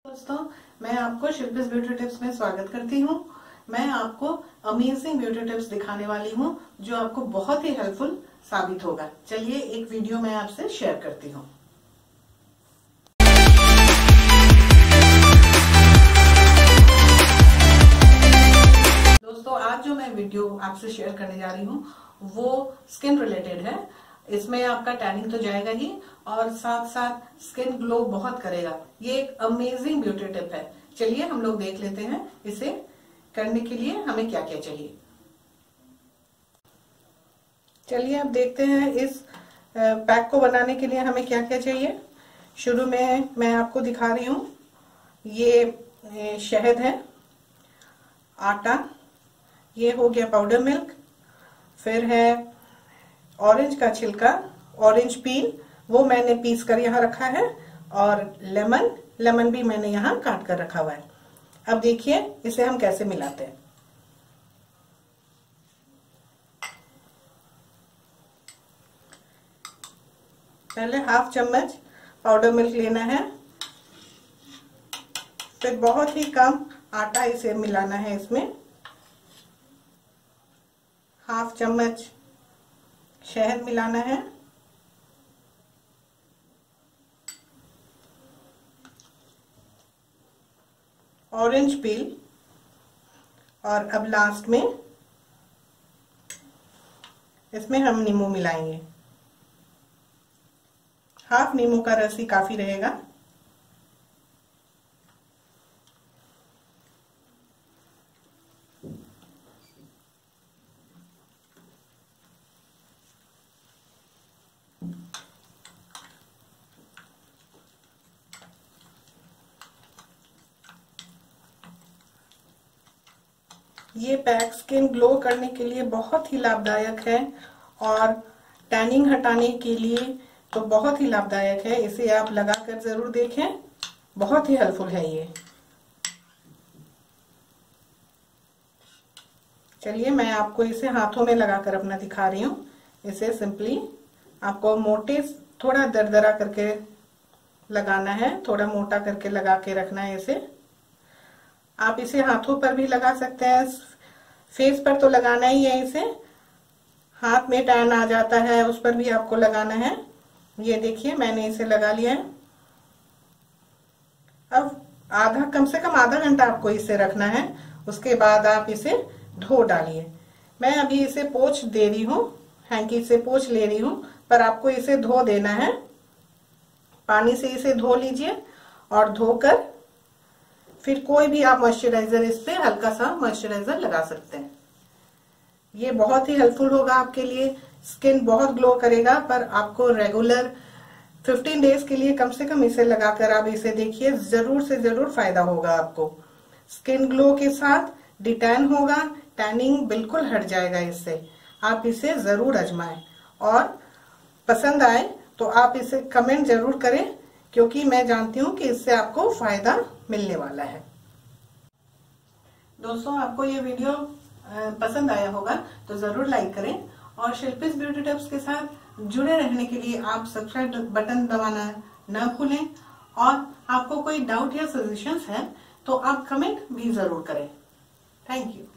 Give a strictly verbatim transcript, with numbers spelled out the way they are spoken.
दोस्तों, मैं आपको शिल्पीज ब्यूटी टिप्स में स्वागत करती हूँ। मैं आपको अमेजिंग ब्यूटी टिप्स दिखाने वाली हूँ जो आपको बहुत ही हेल्पफुल साबित होगा। चलिए एक वीडियो मैं आपसे शेयर करती हूँ। दोस्तों, आज जो मैं वीडियो आपसे शेयर करने जा रही हूँ वो स्किन रिलेटेड है। इसमें आपका टैनिंग तो जाएगा ही और साथ साथ स्किन ग्लो बहुत करेगा। ये एक अमेजिंग ब्यूटी टिप है। चलिए हम लोग देख लेते हैं इसे करने के लिए हमें क्या क्या चाहिए। चलिए अब देखते हैं इस पैक को बनाने के लिए हमें क्या क्या चाहिए। शुरू में मैं आपको दिखा रही हूँ, ये शहद है, आटा, ये हो गया पाउडर मिल्क, फिर है ऑरेंज का छिलका, ऑरेंज पील, वो मैंने पीस कर यहाँ रखा है, और लेमन लेमन भी मैंने यहाँ काट कर रखा हुआ है। अब देखिए इसे हम कैसे मिलाते हैं। पहले हाफ चम्मच पाउडर मिल्क लेना है, फिर बहुत ही कम आटा इसे मिलाना है। इसमें हाफ चम्मच शहद मिलाना है, ऑरेंज पील, और अब लास्ट में इसमें हम नींबू मिलाएंगे। हाफ नींबू का रस ही काफी रहेगा। ये पैक स्किन ग्लो करने के लिए बहुत ही लाभदायक है और टैनिंग हटाने के लिए तो बहुत ही लाभदायक है। इसे आप लगाकर जरूर देखें, बहुत ही हेल्पफुल है ये। चलिए मैं आपको इसे हाथों में लगाकर अपना दिखा रही हूँ। इसे सिंपली आपको मोटे थोड़ा दरदरा करके लगाना है, थोड़ा मोटा करके लगा के रखना है इसे। आप इसे हाथों पर भी लगा सकते हैं, फेस पर तो लगाना ही है इसे। हाथ में टैन आ जाता है उस पर भी आपको लगाना है। ये देखिए मैंने इसे लगा लिया है। अब आधा कम से कम आधा घंटा आपको इसे रखना है, उसके बाद आप इसे धो डालिए। मैं अभी इसे पोंछ दे रही हूँ, हैंकी से पोंछ ले रही हूँ, पर आपको इसे धो देना है। पानी से इसे धो लीजिए और धोकर फिर कोई भी आप मॉइस्चराइजर इस पे हल्का सा मॉइस्चराइजर लगा सकते हैं। ये बहुत ही हेल्पफुल होगा आपके लिए। स्किन बहुत ग्लो करेगा, पर आपको रेगुलर पंद्रह डेज के लिए कम से कम इसे लगाकर आप इसे देखिए, जरूर से जरूर फायदा होगा आपको। स्किन ग्लो के साथ डिटैन होगा, टैनिंग बिल्कुल हट जाएगा इससे। आप इसे जरूर आजमाएं और पसंद आए तो आप इसे कमेंट जरूर करें, क्योंकि मैं जानती हूँ कि इससे आपको फायदा मिलने वाला है। दोस्तों, आपको ये वीडियो पसंद आया होगा तो जरूर लाइक करें और शिल्पीज ब्यूटी टिप्स के साथ जुड़े रहने के लिए आप सब्सक्राइब बटन दबाना न भूलें। और आपको कोई डाउट या सजेशंस है तो आप कमेंट भी जरूर करें। Thank you.